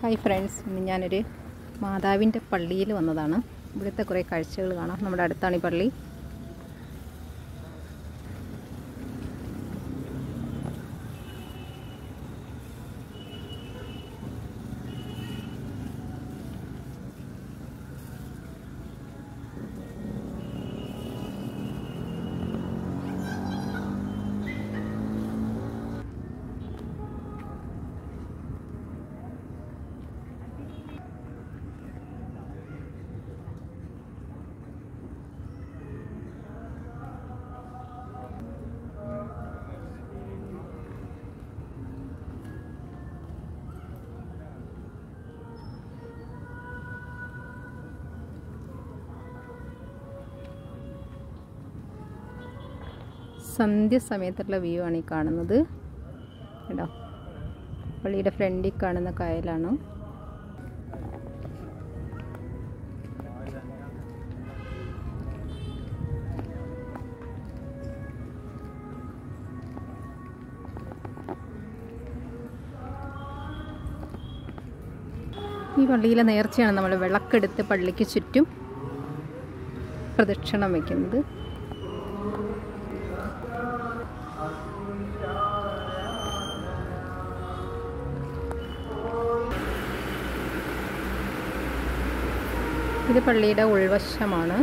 Hi friends, ഇന്ന് ഞാനൊരു മാതാവിൻ്റെ പള്ളിയിൽ വന്നതാണ്. ഇവിടുത്തെ കുറേ കാഴ്ചകൾ കാണാം. നമ്മുടെ അടുത്താണ് ഈ പള്ളി. സന്ധ്യസമയത്തുള്ള വ്യൂ ആണ് ഈ കാണുന്നത്. കേട്ടോ, പള്ളിയുടെ ഫ്രണ്ടിൽ കാണുന്ന കായലാണ്. ഈ പള്ളിയിലെ നേർച്ചയാണ് നമ്മൾ വിളക്കെടുത്ത് പള്ളിക്ക് ചുറ്റും പ്രദക്ഷിണം വയ്ക്കുന്നത്. ഇത് പള്ളിയുടെ ഉൾവശമാണ്.